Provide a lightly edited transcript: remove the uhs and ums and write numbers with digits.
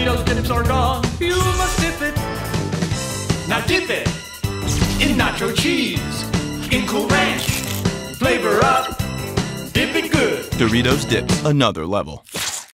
Doritos Dips are gone. You must dip it. Now dip it in nacho cheese, in Cool Ranch. Flavor up, dip it good. Doritos Dips, another level.